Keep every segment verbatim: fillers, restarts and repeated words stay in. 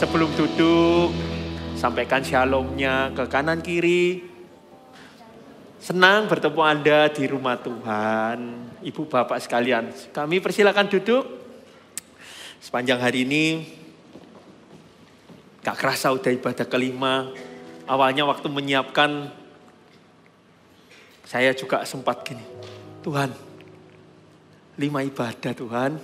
Sebelum duduk, sampaikan shalomnya ke kanan kiri. Senang bertemu Anda di rumah Tuhan. Ibu bapak sekalian, kami persilakan duduk. Sepanjang hari ini, gak kerasa udah ibadah kelima. Awalnya waktu menyiapkan, saya juga sempat gini. Tuhan, lima ibadah Tuhan.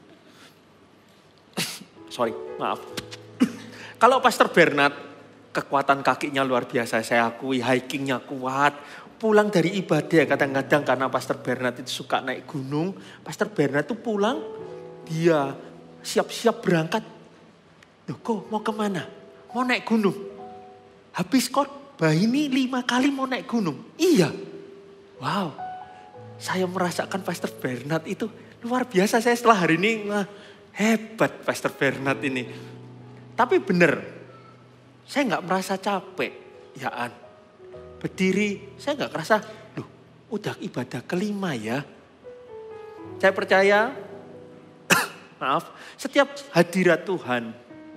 Sorry, maaf. Kalau Pastor Bernard, kekuatan kakinya luar biasa, saya akui, hikingnya kuat. Pulang dari ibadah, kadang-kadang karena Pastor Bernard itu suka naik gunung. Pastor Bernard itu pulang, dia siap-siap berangkat. Loh kok mau kemana? Mau naik gunung. Habis khotbah ini lima kali mau naik gunung. Iya. Wow. Saya merasakan Pastor Bernard itu luar biasa. Saya setelah hari ini, hebat Pastor Bernard ini. Tapi benar, saya nggak merasa capek, ya An. Berdiri, saya nggak kerasa, loh udah ibadah kelima ya. Saya percaya, maaf, setiap hadirat Tuhan,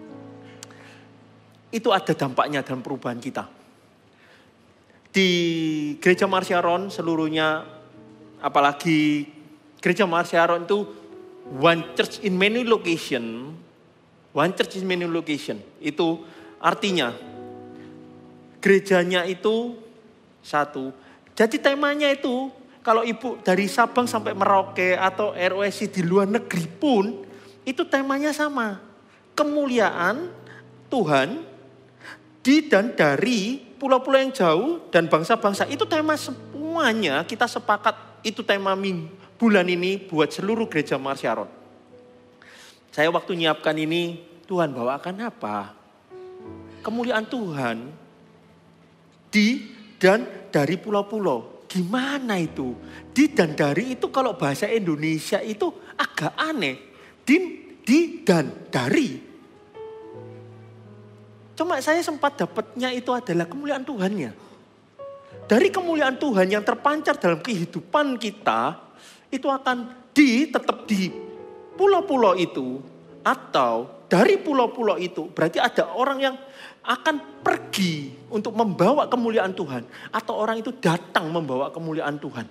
itu ada dampaknya dalam perubahan kita. Di Gereja Mars Sharon seluruhnya, apalagi Gereja Mars Sharon itu one church in many location. One church in many location. Itu artinya gerejanya itu satu. Jadi temanya itu kalau ibu dari Sabang sampai Merauke atau R O S I di luar negeri pun itu temanya sama. Kemuliaan Tuhan di dan dari pulau-pulau yang jauh dan bangsa-bangsa. Itu tema semuanya kita sepakat itu tema minggu, bulan ini buat seluruh Gereja Mars Sharon. Saya waktu nyiapkan ini, Tuhan bawakan apa? Kemuliaan Tuhan di dan dari pulau-pulau. Gimana itu? Di dan dari itu kalau bahasa Indonesia itu agak aneh. Di, di dan dari. Cuma saya sempat dapatnya itu adalah kemuliaan Tuhannya. Dari kemuliaan Tuhan yang terpancar dalam kehidupan kita, itu akan di tetap di pulau-pulau itu atau dari pulau-pulau itu berarti ada orang yang akan pergi untuk membawa kemuliaan Tuhan atau orang itu datang membawa kemuliaan Tuhan.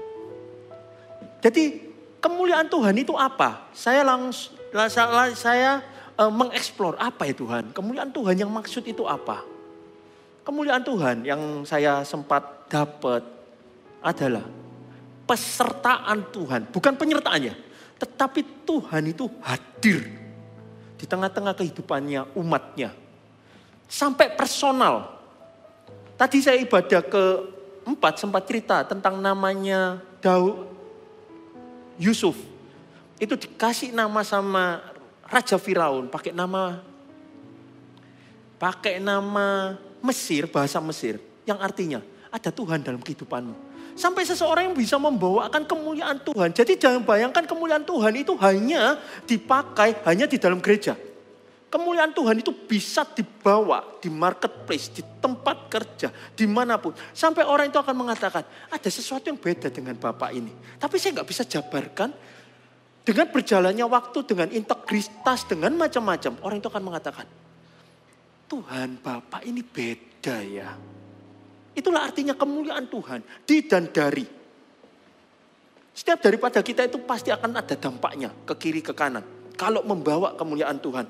Jadi kemuliaan Tuhan itu apa? Saya langsung saya uh, mengeksplor apa ya Tuhan? Kemuliaan Tuhan yang maksud itu apa? Kemuliaan Tuhan yang saya sempat dapat adalah pesertaan Tuhan, bukan penyertaannya. Tetapi Tuhan itu hadir di tengah-tengah kehidupannya umatnya. Sampai personal. Tadi saya ibadah keempat sempat cerita tentang namanya Daud Yusuf. Itu dikasih nama sama Raja Firaun. Pakai nama pakai nama Mesir, bahasa Mesir. Yang artinya ada Tuhan dalam kehidupanmu. Sampai seseorang yang bisa membawakan kemuliaan Tuhan. Jadi jangan bayangkan kemuliaan Tuhan itu hanya dipakai hanya di dalam gereja. Kemuliaan Tuhan itu bisa dibawa di marketplace, di tempat kerja, dimanapun. Sampai orang itu akan mengatakan, ada sesuatu yang beda dengan Bapak ini. Tapi saya nggak bisa jabarkan. Dengan berjalannya waktu, dengan integritas, dengan macam-macam. Orang itu akan mengatakan, Tuhan Bapak ini beda ya. Itulah artinya kemuliaan Tuhan. Di dan dari. Setiap daripada kita itu pasti akan ada dampaknya. Ke kiri, ke kanan. Kalau membawa kemuliaan Tuhan.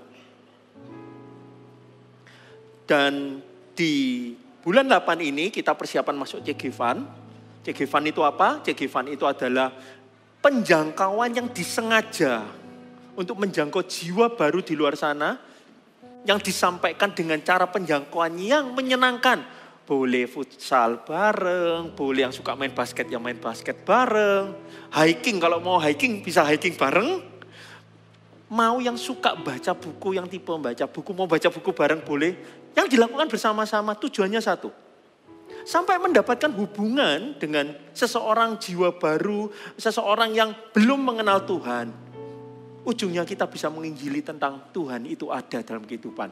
Dan di bulan delapan ini kita persiapan masuk Cegevan. Cegevan itu apa? Cegevan itu adalah penjangkauan yang disengaja. Untuk menjangkau jiwa baru di luar sana. Yang disampaikan dengan cara penjangkauan yang menyenangkan. Boleh futsal bareng, boleh yang suka main basket yang main basket bareng. Hiking, kalau mau hiking bisa hiking bareng. Mau yang suka baca buku, yang tipe baca buku, mau baca buku bareng boleh. Yang dilakukan bersama-sama tujuannya satu. Sampai mendapatkan hubungan dengan seseorang jiwa baru, seseorang yang belum mengenal Tuhan. Ujungnya kita bisa menginjili tentang Tuhan itu ada dalam kehidupan.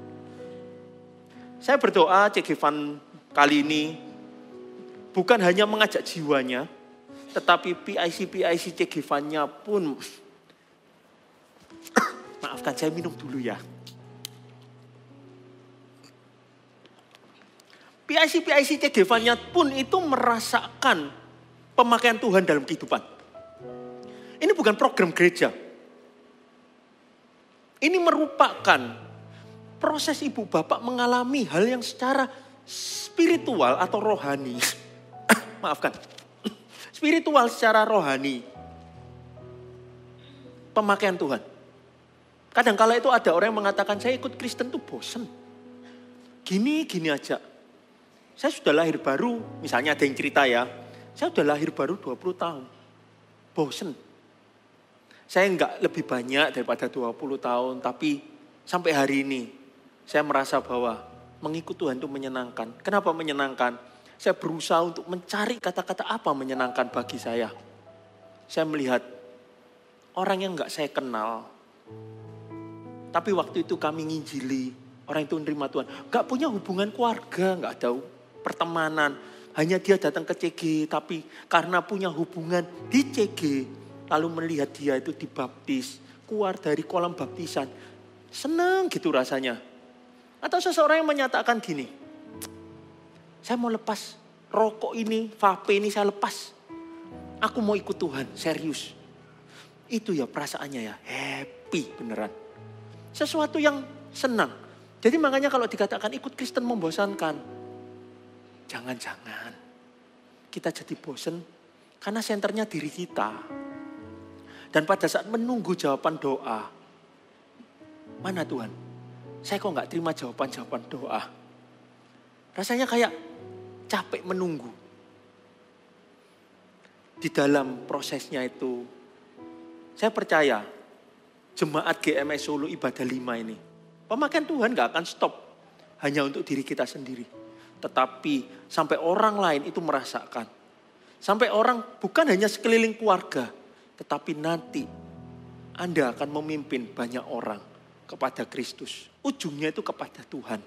Saya berdoa Cegevan kali ini bukan hanya mengajak jiwanya, tetapi P I C-P I C Cegevannya pun, maafkan saya minum dulu ya. P I C-P I C C G-nya pun itu merasakan pemakaian Tuhan dalam kehidupan. Ini bukan program gereja. Ini merupakan proses ibu bapak mengalami hal yang secara spiritual atau rohani. Maafkan. Spiritual secara rohani. Pemakaian Tuhan. Kadang-kala itu ada orang yang mengatakan saya ikut Kristen tuh bosen. Gini, gini aja. Saya sudah lahir baru, misalnya ada yang cerita ya. Saya sudah lahir baru dua puluh tahun. Bosen. Saya enggak lebih banyak daripada dua puluh tahun. Tapi sampai hari ini saya merasa bahwa mengikut Tuhan itu menyenangkan. Kenapa menyenangkan? Saya berusaha untuk mencari kata-kata apa menyenangkan bagi saya. Saya melihat orang yang enggak saya kenal. Tapi waktu itu kami nginjili. Orang itu menerima Tuhan. Enggak punya hubungan keluarga. Enggak ada pertemanan. Hanya dia datang ke C G. Tapi karena punya hubungan di C G. Lalu melihat dia itu dibaptis. Keluar dari kolam baptisan. Senang gitu rasanya. Atau seseorang yang menyatakan gini. Saya mau lepas rokok ini, vape ini saya lepas. Aku mau ikut Tuhan, serius. Itu ya perasaannya ya, happy beneran. Sesuatu yang senang. Jadi makanya kalau dikatakan ikut Kristen membosankan. Jangan-jangan kita jadi bosan karena senternya diri kita. Dan pada saat menunggu jawaban doa, mana Tuhan? Saya kok gak terima jawaban-jawaban doa. Rasanya kayak capek menunggu. Di dalam prosesnya itu, saya percaya jemaat G M S Solo Ibadah lima ini, pemakaian Tuhan gak akan stop hanya untuk diri kita sendiri. Tetapi sampai orang lain itu merasakan. Sampai orang bukan hanya sekeliling keluarga, tetapi nanti Anda akan memimpin banyak orang kepada Kristus. Ujungnya itu kepada Tuhan.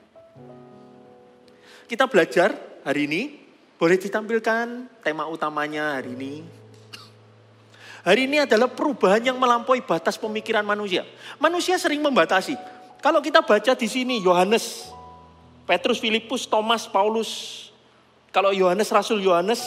Kita belajar hari ini. Boleh ditampilkan tema utamanya hari ini. Hari ini adalah perubahan yang melampaui batas pemikiran manusia. Manusia sering membatasi. Kalau kita baca di sini Yohanes, Petrus, Filipus, Thomas, Paulus. Kalau Yohanes, Rasul Yohanes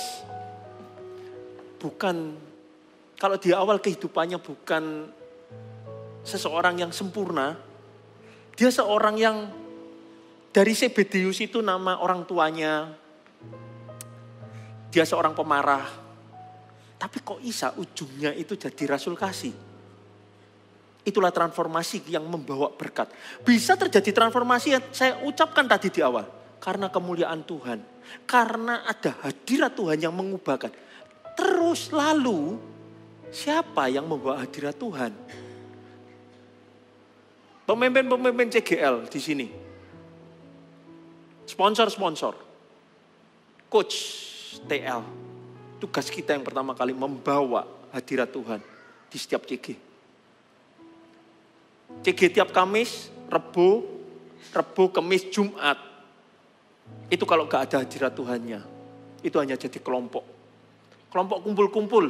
bukan, kalau di awal kehidupannya bukan seseorang yang sempurna. Dia seorang yang dari Zebedeus itu nama orang tuanya. Dia seorang pemarah. Tapi kok Isa ujungnya itu jadi rasul kasih. Itulah transformasi yang membawa berkat. Bisa terjadi transformasi yang saya ucapkan tadi di awal. Karena kemuliaan Tuhan. Karena ada hadirat Tuhan yang mengubahkan. Terus lalu siapa yang membawa hadirat Tuhan? Pemimpin-pemimpin C G L di sini. Sponsor-sponsor. Coach T L. Tugas kita yang pertama kali membawa hadirat Tuhan di setiap C G. C G tiap Kamis, Rebo, Rebo, Kamis, Jumat. Itu kalau gak ada hadirat Tuhannya. Itu hanya jadi kelompok. Kelompok kumpul-kumpul.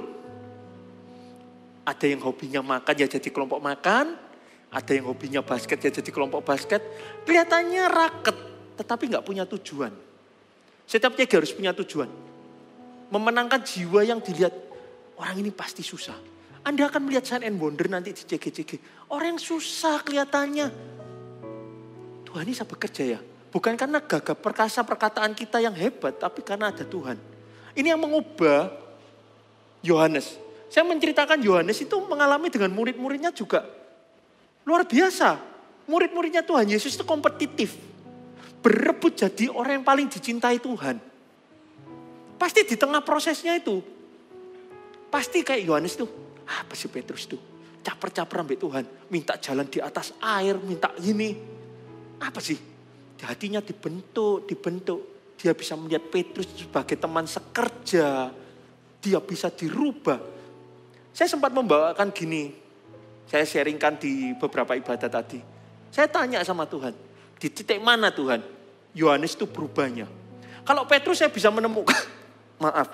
Ada yang hobinya makan ya jadi kelompok makan. Ada yang hobinya basket ya jadi kelompok basket. Kelihatannya raket, tetapi gak punya tujuan. Setiap C G harus punya tujuan. Memenangkan jiwa yang dilihat, orang ini pasti susah. Anda akan melihat sign and wonder nanti di C G-C G. Orang yang susah kelihatannya. Tuhan ini bisa bekerja ya. Bukan karena gagah perkasa perkataan kita yang hebat, tapi karena ada Tuhan. Ini yang mengubah Yohanes. Saya menceritakan Yohanes itu mengalami dengan murid-muridnya juga luar biasa. Murid-muridnya Tuhan Yesus itu kompetitif. Berebut jadi orang yang paling dicintai Tuhan. Pasti di tengah prosesnya itu. Pasti kayak Yohanes tuh. Apa sih Petrus tuh? Caper-caper ambil Tuhan. Minta jalan di atas air. Minta gini. Apa sih? Di hatinya dibentuk. Dibentuk. Dia bisa melihat Petrus sebagai teman sekerja. Dia bisa dirubah. Saya sempat membawakan gini. Saya sharingkan di beberapa ibadah tadi. Saya tanya sama Tuhan. Di titik mana Tuhan? Yohanes itu berubahnya. Kalau Petrus saya bisa menemukan. Maaf.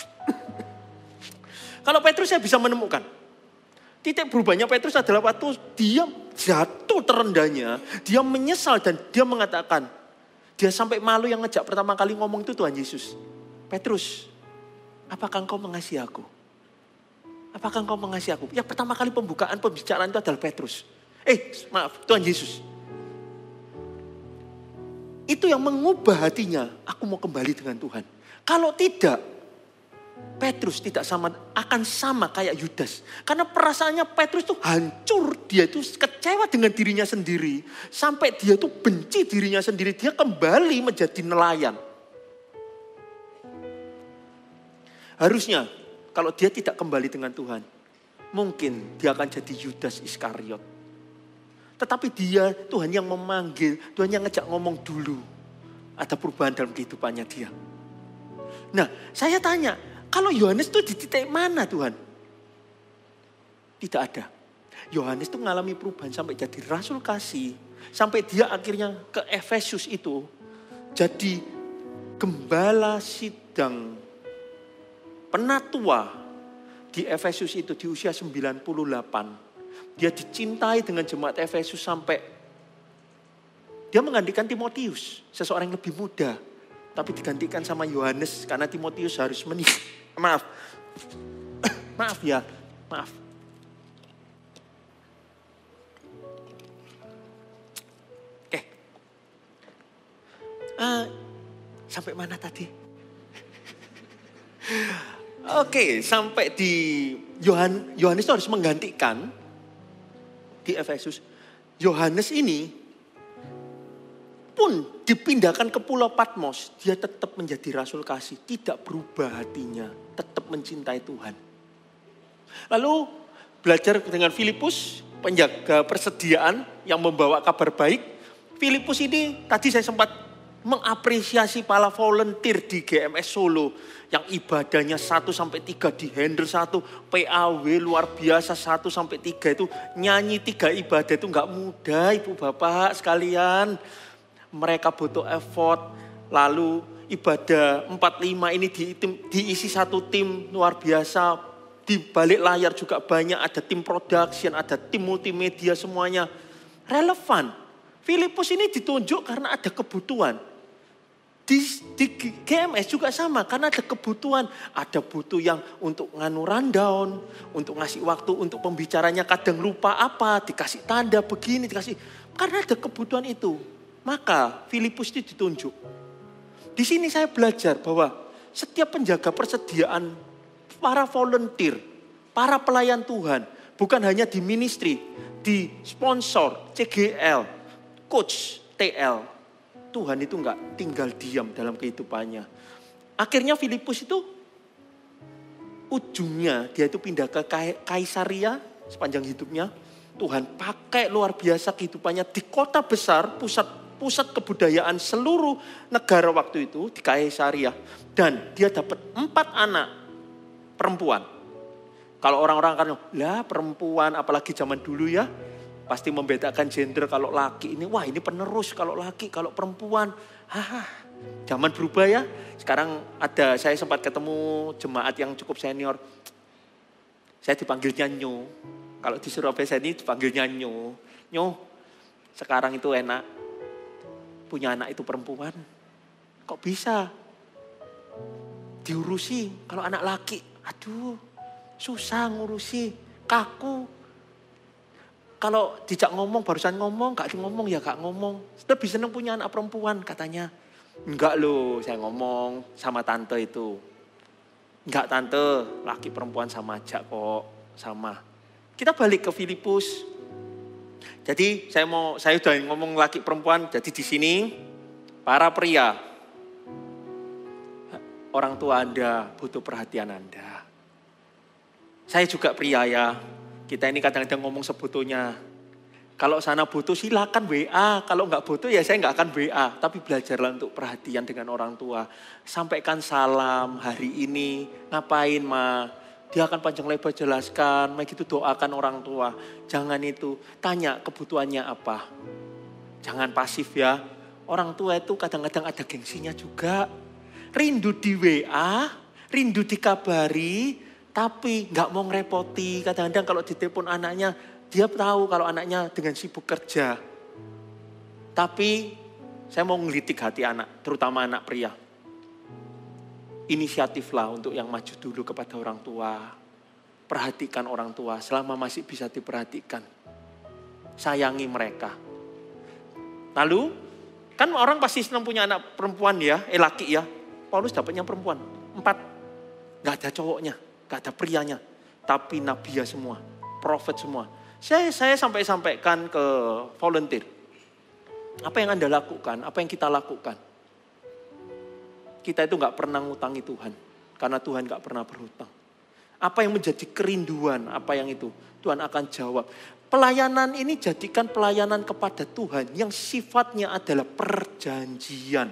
Kalau Petrus saya bisa menemukan. Titik berubahnya Petrus adalah waktu dia jatuh terendahnya. Dia menyesal dan dia mengatakan. Dia sampai malu yang ngejak pertama kali ngomong itu Tuhan Yesus. Petrus, apakah engkau mengasihi aku? Apakah engkau mengasihi aku? Yang pertama kali pembukaan pembicaraan itu adalah Petrus. Eh maaf, Tuhan Yesus. Itu yang mengubah hatinya, aku mau kembali dengan Tuhan. Kalau tidak, Petrus tidak sama, akan sama kayak Yudas. Karena perasaannya Petrus itu hancur. Dia itu kecewa dengan dirinya sendiri. Sampai dia itu benci dirinya sendiri. Dia kembali menjadi nelayan. Harusnya kalau dia tidak kembali dengan Tuhan, mungkin dia akan jadi Yudas Iskariot. Tetapi dia, Tuhan yang memanggil, Tuhan yang ngejak ngomong dulu. Ada perubahan dalam kehidupannya dia. Nah, saya tanya, kalau Yohanes itu di titik mana Tuhan? Tidak ada. Yohanes itu mengalami perubahan sampai jadi rasul kasih. Sampai dia akhirnya ke Efesus itu. Jadi gembala sidang penatua di Efesus itu di usia sembilan puluh delapan. Dia dicintai dengan jemaat Efesus sampai dia menggantikan Timotius. Seseorang yang lebih muda. Tapi digantikan sama Yohanes karena Timotius harus menikah. Maaf. Maaf ya. Maaf. Oke. Uh, sampai mana tadi? Oke, sampai di Yohan, Yohanes itu harus menggantikan di Efesus. Yohanes ini pun dipindahkan ke Pulau Patmos, dia tetap menjadi rasul kasih, tidak berubah hatinya, tetap mencintai Tuhan. Lalu belajar dengan Filipus, penjaga persediaan yang membawa kabar baik. Filipus ini tadi saya sempat mengapresiasi para volunteer di G M S Solo yang ibadahnya satu sampai tiga di handle satu, P A W luar biasa satu sampai tiga itu nyanyi tiga ibadah itu nggak mudah Ibu Bapak sekalian. Mereka butuh effort. Lalu ibadah empat lima ini di, diisi satu tim luar biasa. Di balik layar juga banyak, ada tim production, ada tim multimedia, semuanya relevan. Filipus ini ditunjuk karena ada kebutuhan. Di, di G M S juga sama, karena ada kebutuhan. Ada butuh yang untuk nganu rundown, untuk ngasih waktu untuk pembicaranya kadang lupa apa, dikasih tanda begini, dikasih. Karena ada kebutuhan itu. Maka Filipus itu ditunjuk. Di sini saya belajar bahwa setiap penjaga persediaan, para volunteer, para pelayan Tuhan, bukan hanya di ministry, di sponsor, C G L, coach, T L. Tuhan itu enggak tinggal diam dalam kehidupannya. Akhirnya Filipus itu ujungnya dia itu pindah ke Kaisaria sepanjang hidupnya. Tuhan pakai luar biasa kehidupannya di kota besar, pusat pusat kebudayaan seluruh negara waktu itu di Kaisaria. Dan dia dapat empat anak perempuan. Kalau orang-orang kan, lah perempuan apalagi zaman dulu ya. Pasti membedakan gender kalau laki ini. Wah ini penerus kalau laki, kalau perempuan. Hah, zaman berubah ya. Sekarang ada, saya sempat ketemu jemaat yang cukup senior. Saya dipanggilnya Nyo. Kalau di Surabaya saya ini dipanggilnya Nyo. Nyo, sekarang itu enak. Punya anak itu perempuan. Kok bisa diurusi kalau anak laki? Aduh, susah ngurusi, kaku. Kalau dijak ngomong, barusan ngomong, gak ngomong ya gak ngomong. Lebih senang punya anak perempuan katanya. Enggak loh, saya ngomong sama tante itu. Enggak tante, laki perempuan sama aja kok, sama. Kita balik ke Filipus. Jadi saya mau, saya sudah ngomong laki perempuan, jadi di sini para pria, orang tua Anda butuh perhatian Anda. Saya juga pria ya, kita ini kadang-kadang ngomong sebetulnya. Kalau sana butuh silakan W A, kalau nggak butuh ya saya nggak akan W A. Tapi belajarlah untuk perhatian dengan orang tua. Sampaikan salam hari ini, ngapain ma? Dia akan panjang lebar jelaskan, begitu doakan orang tua. Jangan itu, tanya kebutuhannya apa. Jangan pasif ya. Orang tua itu kadang-kadang ada gengsinya juga. Rindu di W A, rindu dikabari, tapi gak mau ngerepoti. Kadang-kadang kalau ditelepon anaknya, dia tahu kalau anaknya dengan sibuk kerja. Tapi Saya mau ngelitik hati anak, terutama anak pria. Inisiatiflah untuk yang maju dulu kepada orang tua. Perhatikan orang tua selama masih bisa diperhatikan. Sayangi mereka. Lalu, kan orang pasti senang punya anak perempuan ya, eh laki ya. Paulus dapatnya perempuan, empat. Gak ada cowoknya, gak ada prianya. Tapi nabiya semua, prophet semua. Saya, saya sampai sampaikan ke volunteer. Apa yang Anda lakukan, apa yang kita lakukan. Kita itu gak pernah ngutangi Tuhan. Karena Tuhan gak pernah berhutang. Apa yang menjadi kerinduan, apa yang itu. Tuhan akan jawab. Pelayanan ini jadikan pelayanan kepada Tuhan yang sifatnya adalah perjanjian.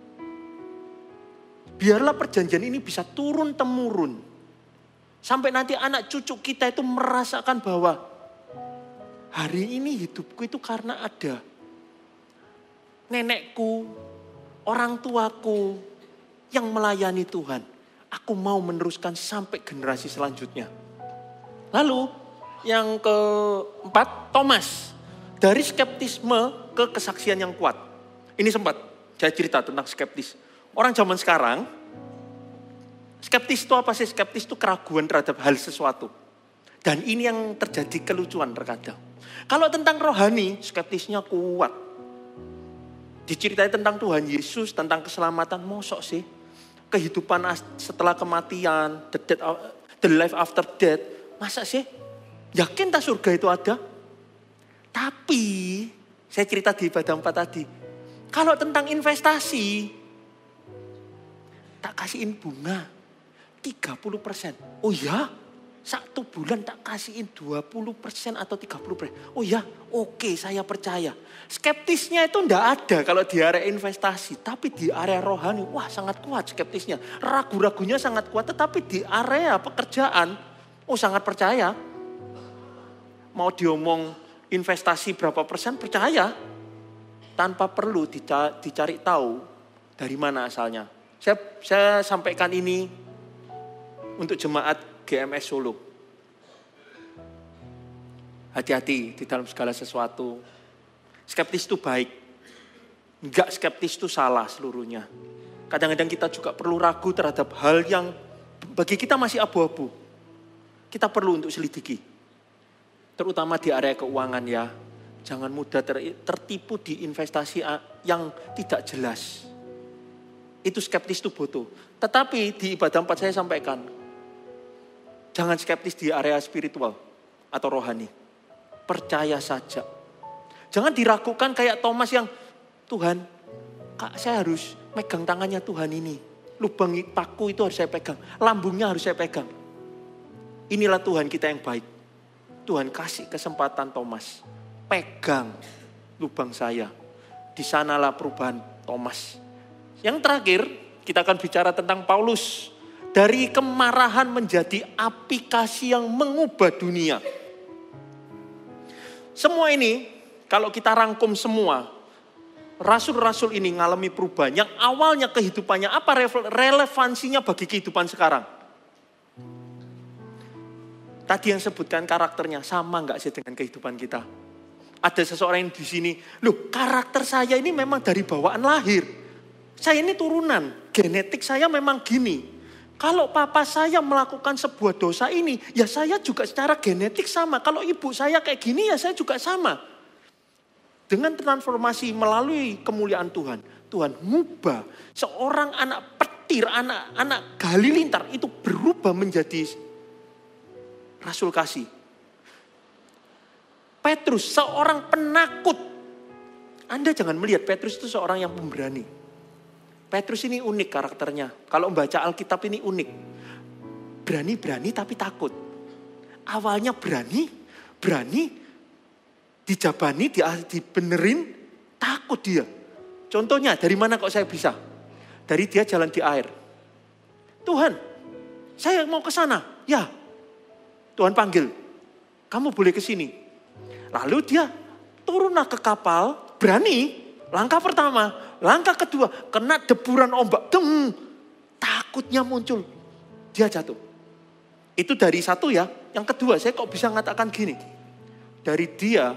Biarlah perjanjian ini bisa turun-temurun. Sampai nanti anak cucu kita itu merasakan bahwa hari ini hidupku itu karena ada nenekku, orang tuaku yang melayani Tuhan. Aku mau meneruskan sampai generasi selanjutnya. Lalu yang keempat, Thomas. Dari skeptisme ke kesaksian yang kuat. Ini sempat saya cerita tentang skeptis. Orang zaman sekarang, skeptis itu apa sih? Skeptis itu keraguan terhadap hal sesuatu. Dan ini yang terjadi kelucuan terkadang. Kalau tentang rohani, skeptisnya kuat. Diceritai tentang Tuhan Yesus, tentang keselamatan, mosok sih. Kehidupan setelah kematian, the, death, the life after death, masa sih? Yakin tak surga itu ada? Tapi, saya cerita di ibadah empat tadi. Kalau tentang investasi, tak kasihin bunga tiga puluh persen. Oh ya, satu bulan tak kasihin dua puluh persen atau tiga puluh persen. Oh ya, oke saya percaya. Skeptisnya itu enggak ada kalau di area investasi. Tapi di area rohani, wah sangat kuat skeptisnya. Ragu-ragunya sangat kuat, tetapi di area pekerjaan, oh sangat percaya. Mau diomong investasi berapa persen, percaya. Tanpa perlu dicari tahu dari mana asalnya. Saya, saya sampaikan ini untuk jemaat G M S Solo. Hati-hati di dalam segala sesuatu. Skeptis itu baik. Enggak skeptis itu salah seluruhnya. Kadang-kadang kita juga perlu ragu terhadap hal yang bagi kita masih abu-abu. Kita perlu untuk selidiki. Terutama di area keuangan ya. Jangan mudah tertipu di investasi yang tidak jelas. Itu skeptis itu butuh. Tetapi di ibadah empat saya sampaikan. Jangan skeptis di area spiritual atau rohani. Percaya saja. Jangan diragukan kayak Thomas yang, Tuhan, kak saya harus megang tangannya Tuhan ini. Lubang paku itu harus saya pegang. Lambungnya harus saya pegang. Inilah Tuhan kita yang baik. Tuhan kasih kesempatan Thomas. Pegang lubang saya. Di sanalah perubahan Thomas. Yang terakhir, kita akan bicara tentang Paulus. Dari kemarahan menjadi aplikasi yang mengubah dunia. Semua ini, kalau kita rangkum semua, rasul-rasul ini ngalami perubahan. Yang awalnya kehidupannya, apa relevansinya bagi kehidupan sekarang? Tadi yang sebutkan karakternya, sama gak sih dengan kehidupan kita? Ada seseorang yang di sini, loh karakter saya ini memang dari bawaan lahir. Saya ini turunan, genetik saya memang gini. Kalau papa saya melakukan sebuah dosa ini, ya saya juga secara genetik sama. Kalau ibu saya kayak gini, ya saya juga sama. Dengan transformasi melalui kemuliaan Tuhan, Tuhan mengubah seorang anak petir, anak-anak halilintar itu berubah menjadi rasul kasih. Petrus, seorang penakut. Anda jangan melihat Petrus itu seorang yang pemberani. Petrus ini unik karakternya. Kalau membaca Alkitab ini unik. Berani-berani tapi takut. Awalnya berani, berani, dijabani, dibenerin, takut dia. Contohnya, dari mana kok saya bisa? Dari dia jalan di air. Tuhan, saya mau ke sana. Ya, Tuhan panggil. Kamu boleh ke sini. Lalu dia turunlah ke kapal, berani. Langkah pertama, langkah kedua, kena deburan ombak. Deng, takutnya muncul. Dia jatuh. Itu dari satu ya. Yang kedua, saya kok bisa mengatakan gini. Dari dia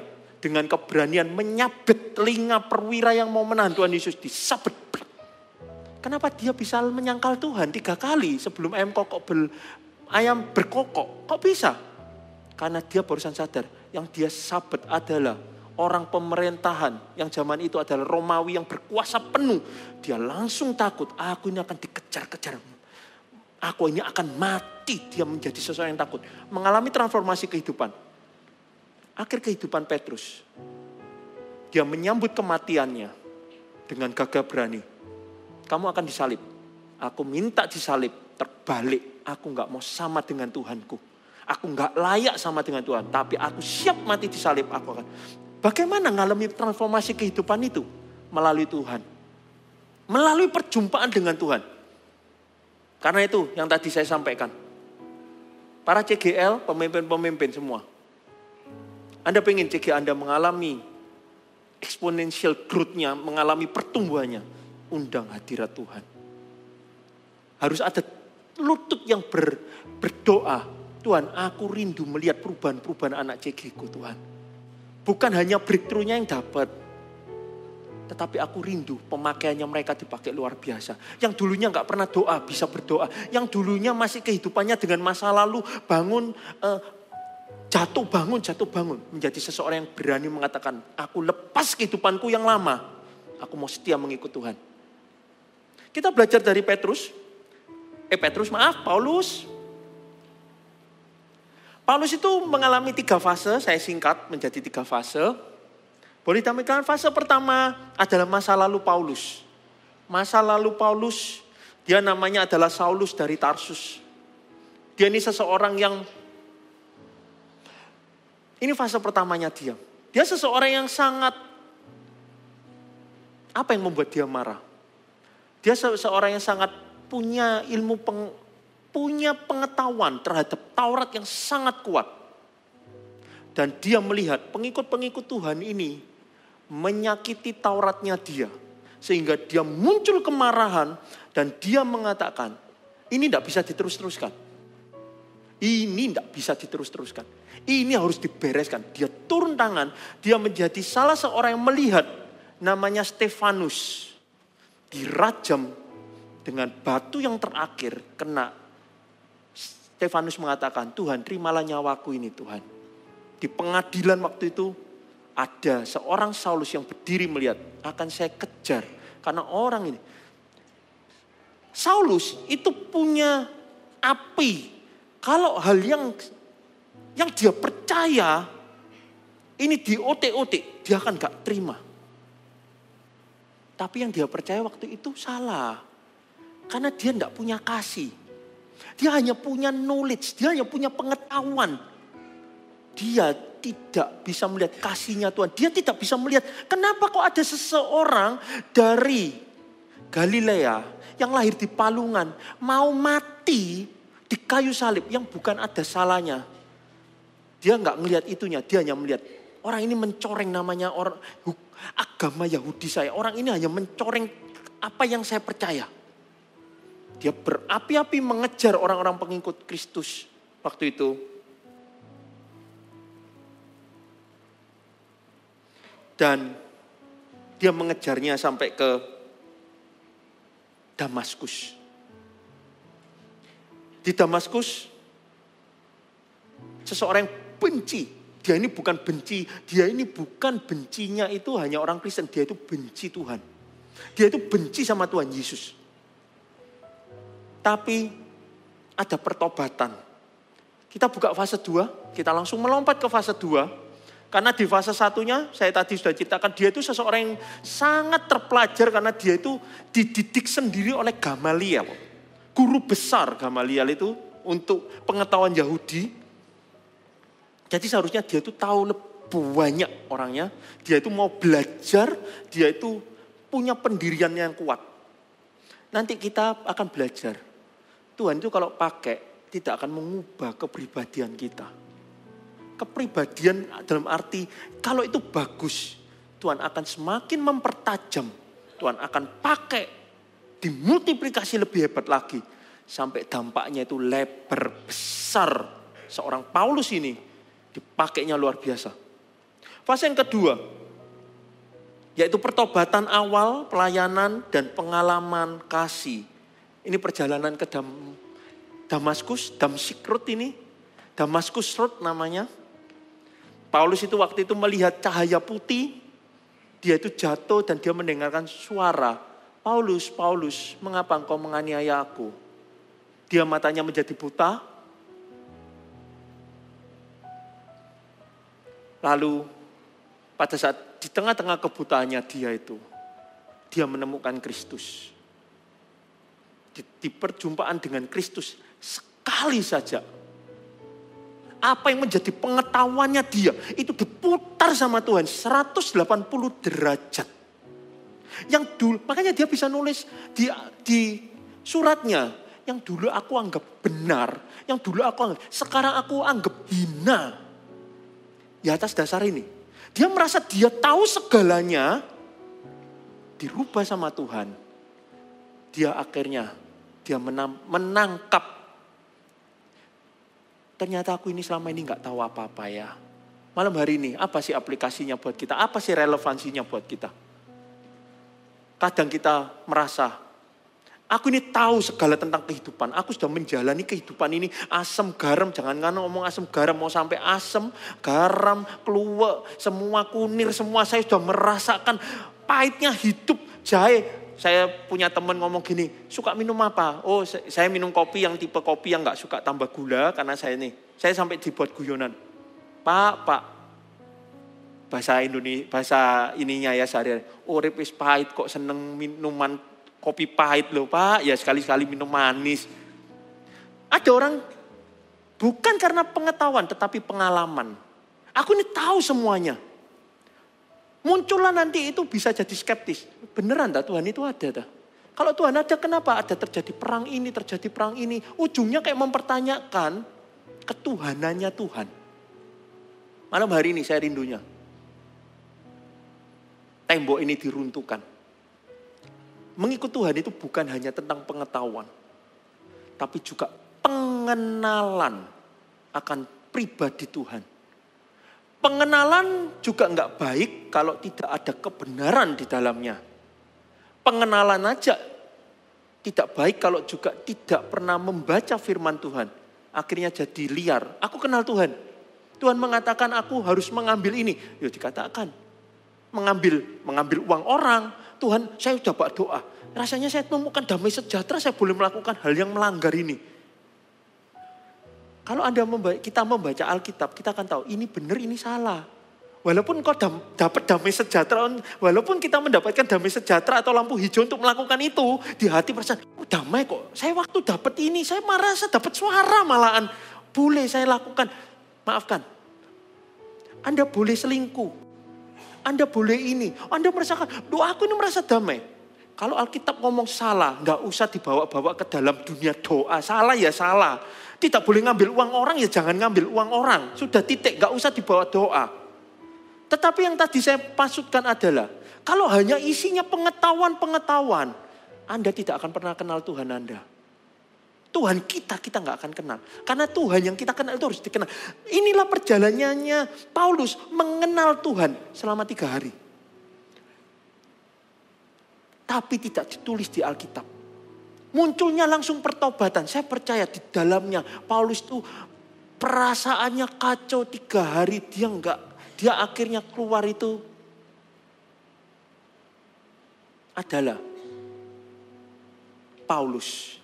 dengan keberanian menyabet telinga perwira yang mau menahan Tuhan Yesus, disabet. Kenapa dia bisa menyangkal Tuhan tiga kali sebelum ayam kokok bel, ayam berkokok? Kok bisa? Karena dia barusan sadar yang dia sabet adalah orang pemerintahan yang zaman itu adalah Romawi yang berkuasa penuh. Dia langsung takut, aku ini akan dikejar-kejar. Aku ini akan mati. Dia menjadi seseorang yang takut. Mengalami transformasi kehidupan. Akhir kehidupan Petrus. Dia menyambut kematiannya dengan gagah berani. Kamu akan disalib. Aku minta disalib. Terbalik. Aku gak mau sama dengan Tuhanku. Aku gak layak sama dengan Tuhan. Tapi aku siap mati disalib. Aku akan. Bagaimana mengalami transformasi kehidupan itu? Melalui Tuhan. Melalui perjumpaan dengan Tuhan. Karena itu yang tadi saya sampaikan. Para C G L, pemimpin-pemimpin semua. Anda pengen C G L Anda mengalami exponential growth-nya, mengalami pertumbuhannya. Undang hadirat Tuhan. Harus ada lutut yang ber, berdoa. Tuhan, aku rindu melihat perubahan-perubahan anak C G-ku Tuhan. Bukan hanya breakthrough-nya yang dapat. Tetapi aku rindu pemakaiannya mereka dipakai luar biasa. Yang dulunya gak pernah doa, bisa berdoa. Yang dulunya masih kehidupannya dengan masa lalu, bangun, uh, jatuh bangun, jatuh bangun. Menjadi seseorang yang berani mengatakan, aku lepas kehidupanku yang lama. Aku mau setia mengikut Tuhan. Kita belajar dari Petrus. Eh Petrus maaf, Paulus. Paulus itu mengalami tiga fase, saya singkat menjadi tiga fase. Boleh ditampilkan fase pertama adalah masa lalu Paulus. Masa lalu Paulus, dia namanya adalah Saulus dari Tarsus. Dia ini seseorang yang, ini fase pertamanya dia. Dia seseorang yang sangat, apa yang membuat dia marah? Dia seseorang yang sangat punya ilmu peng, punya pengetahuan terhadap Taurat yang sangat kuat. Dan dia melihat pengikut-pengikut Tuhan ini menyakiti Tauratnya dia. Sehingga dia muncul kemarahan dan dia mengatakan, ini tidak bisa diterus-teruskan. Ini tidak bisa diterus-teruskan. Ini harus dibereskan. Dia turun tangan, dia menjadi salah seorang yang melihat namanya Stefanus. Dirajam dengan batu yang terakhir kena. Stefanus mengatakan, Tuhan terimalah nyawaku ini Tuhan. Di pengadilan waktu itu ada seorang Saulus yang berdiri melihat, akan saya kejar. Karena orang ini. Saulus itu punya api. Kalau hal yang yang dia percaya, ini di O T O T, dia akan gak terima. Tapi yang dia percaya waktu itu salah. Karena dia gak punya kasih. Dia hanya punya knowledge, dia hanya punya pengetahuan. Dia tidak bisa melihat kasihnya Tuhan. Dia tidak bisa melihat kenapa kok ada seseorang dari Galilea yang lahir di palungan mau mati di kayu salib yang bukan ada salahnya. Dia nggak melihat itunya, dia hanya melihat orang ini mencoreng namanya orang agama Yahudi saya. Orang ini hanya mencoreng apa yang saya percaya. Dia berapi-api mengejar orang-orang pengikut Kristus waktu itu. Dan dia mengejarnya sampai ke Damaskus. Di Damaskus, seseorang yang benci. Dia ini bukan benci, dia ini bukan bencinya itu hanya orang Kristen. Dia itu benci Tuhan. Dia itu benci sama Tuhan Yesus. Tapi ada pertobatan. Kita buka fase dua, kita langsung melompat ke fase dua. Karena di fase satunya, saya tadi sudah ceritakan, dia itu seseorang yang sangat terpelajar karena dia itu dididik sendiri oleh Gamaliel. Guru besar Gamaliel itu untuk pengetahuan Yahudi. Jadi seharusnya dia itu tahu lebih banyak orangnya. Dia itu mau belajar, dia itu punya pendirian yang kuat. Nanti kita akan belajar. Tuhan itu kalau pakai tidak akan mengubah kepribadian kita. Kepribadian dalam arti kalau itu bagus, Tuhan akan semakin mempertajam. Tuhan akan pakai dimultiplikasi lebih hebat lagi. Sampai dampaknya itu lebar besar. Seorang Paulus ini dipakainya luar biasa. Fase yang kedua, yaitu pertobatan awal, pelayanan, dan pengalaman kasih. Ini perjalanan ke Dam, Damaskus, Damsyik Road ini. Damaskus Road namanya. Paulus itu waktu itu melihat cahaya putih. Dia itu jatuh dan dia mendengarkan suara. Paulus, Paulus, mengapa engkau menganiaya aku? Dia matanya menjadi buta. Lalu pada saat di tengah-tengah kebutaannya dia itu, dia menemukan Kristus. Di, di perjumpaan dengan Kristus sekali saja, apa yang menjadi pengetahuannya dia, itu diputar sama Tuhan seratus delapan puluh derajat. Yang dulu, makanya dia bisa nulis di, di suratnya, yang dulu aku anggap benar, yang dulu aku anggap, sekarang aku anggap hina. Di atas dasar ini, dia merasa dia tahu segalanya, dirubah sama Tuhan. Dia akhirnya, dia menam, menangkap. Ternyata aku ini selama ini gak tahu apa-apa ya. Malam hari ini, apa sih aplikasinya buat kita? Apa sih relevansinya buat kita? Kadang kita merasa, aku ini tahu segala tentang kehidupan. Aku sudah menjalani kehidupan ini asam garam. Jangan kan ngomong asam garam, mau sampai asam, garam, keluar, semua kunir, semua saya sudah merasakan pahitnya hidup, jahe. Saya punya teman ngomong gini, suka minum apa? Oh saya minum kopi yang tipe kopi yang gak suka tambah gula karena saya nih. Saya sampai dibuat guyonan. Pak, Pak. Bahasa Indonesia, bahasa ininya ya sehari-hari. Oh ripis pahit kok seneng minuman kopi pahit loh Pak, ya sekali-sekali minum manis. Ada orang bukan karena pengetahuan tetapi pengalaman. Aku ini tahu semuanya. Muncullah nanti itu bisa jadi skeptis. Beneran tak Tuhan itu ada tak? Kalau Tuhan ada kenapa ada terjadi perang ini, terjadi perang ini. Ujungnya kayak mempertanyakan ketuhanannya Tuhan. Malam hari ini saya rindunya. Tembok ini diruntuhkan. Mengikut Tuhan itu bukan hanya tentang pengetahuan. Tapi juga pengenalan akan pribadi Tuhan. Pengenalan juga enggak baik kalau tidak ada kebenaran di dalamnya. Pengenalan aja tidak baik kalau juga tidak pernah membaca firman Tuhan. Akhirnya jadi liar. Aku kenal Tuhan. Tuhan mengatakan aku harus mengambil ini. Ya dikatakan. Mengambil mengambil uang orang. Tuhan, saya sudah berdoa. Rasanya saya menemukan damai sejahtera, saya boleh melakukan hal yang melanggar ini. Kalau Anda membaca, kita membaca Alkitab, kita akan tahu ini benar, ini salah. Walaupun kau dam, dapat damai sejahtera, walaupun kita mendapatkan damai sejahtera atau lampu hijau untuk melakukan itu, di hati perasaan, oh, damai kok. Saya waktu dapat ini, saya merasa dapat suara malahan. Boleh saya lakukan. Maafkan. Anda boleh selingkuh. Anda boleh ini. Anda merasakan, doa aku ini merasa damai. Kalau Alkitab ngomong salah, nggak usah dibawa-bawa ke dalam dunia doa. Salah ya salah. Tidak boleh ngambil uang orang, ya jangan ngambil uang orang. Sudah titik, nggak usah dibawa doa. Tetapi yang tadi saya maksudkan adalah, kalau hanya isinya pengetahuan-pengetahuan, Anda tidak akan pernah kenal Tuhan Anda. Tuhan kita, kita nggak akan kenal. Karena Tuhan yang kita kenal itu harus dikenal. Inilah perjalanannya Paulus mengenal Tuhan selama tiga hari. Tapi tidak ditulis di Alkitab. Munculnya langsung pertobatan. Saya percaya di dalamnya Paulus itu perasaannya kacau tiga hari. Dia enggak, dia akhirnya keluar itu adalah Paulus.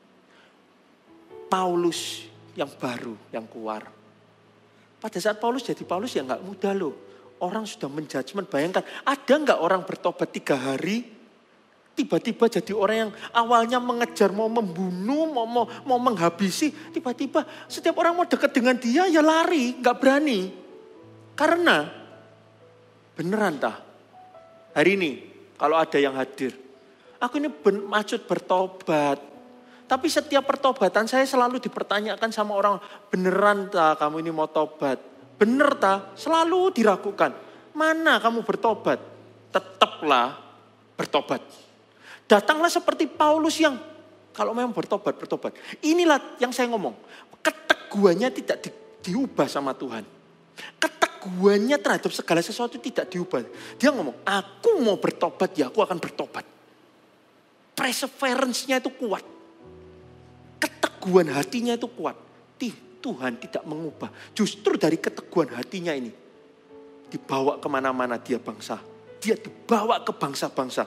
Paulus yang baru, yang keluar. Pada saat Paulus jadi Paulus ya enggak mudah loh. Orang sudah menjudgment, bayangkan ada enggak orang bertobat tiga hari, tiba-tiba jadi orang yang awalnya mengejar, mau membunuh, mau, mau, mau menghabisi. Tiba-tiba setiap orang mau dekat dengan dia ya lari, enggak berani. Karena beneran tah, hari ini kalau ada yang hadir, aku ini ben, maksud bertobat. Tapi setiap pertobatan saya selalu dipertanyakan sama orang, beneran tak kamu ini mau tobat? Bener tak? Selalu diragukan. Mana kamu bertobat? Tetaplah bertobat. Datanglah seperti Paulus yang kalau memang bertobat, bertobat. Inilah yang saya ngomong. Keteguhannya tidak di, diubah sama Tuhan. Keteguhannya keraguannya terhadap segala sesuatu tidak diubah. Dia ngomong, aku mau bertobat ya aku akan bertobat. Perseverance-nya itu kuat. Keteguhan hatinya itu kuat. Tuhan tidak mengubah. Justru dari keteguhan hatinya ini. Dibawa kemana-mana dia bangsa. Dia dibawa ke bangsa-bangsa.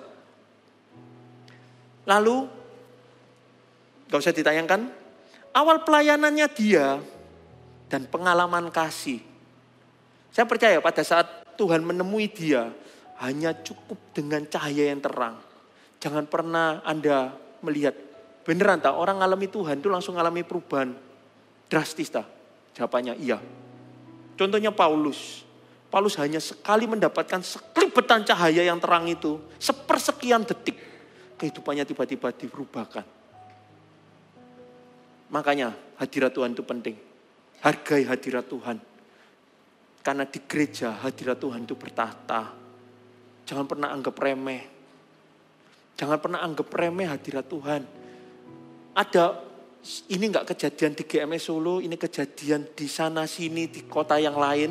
Lalu, gak usah ditayangkan. Awal pelayanannya dia dan pengalaman kasih. Saya percaya pada saat Tuhan menemui dia, hanya cukup dengan cahaya yang terang. Jangan pernah Anda melihat, beneran tak orang ngalami Tuhan itu langsung ngalami perubahan drastis tak? Jawabannya iya. Contohnya Paulus. Paulus hanya sekali mendapatkan sekelibetan cahaya yang terang itu, sepersekian detik, kehidupannya tiba-tiba dirubahkan. Makanya hadirat Tuhan itu penting. Hargai hadirat Tuhan. Karena di gereja hadirat Tuhan itu bertahta. Jangan pernah anggap remeh. Jangan pernah anggap remeh hadirat Tuhan. Ada, ini enggak kejadian di G M S Solo, ini kejadian di sana sini, di kota yang lain.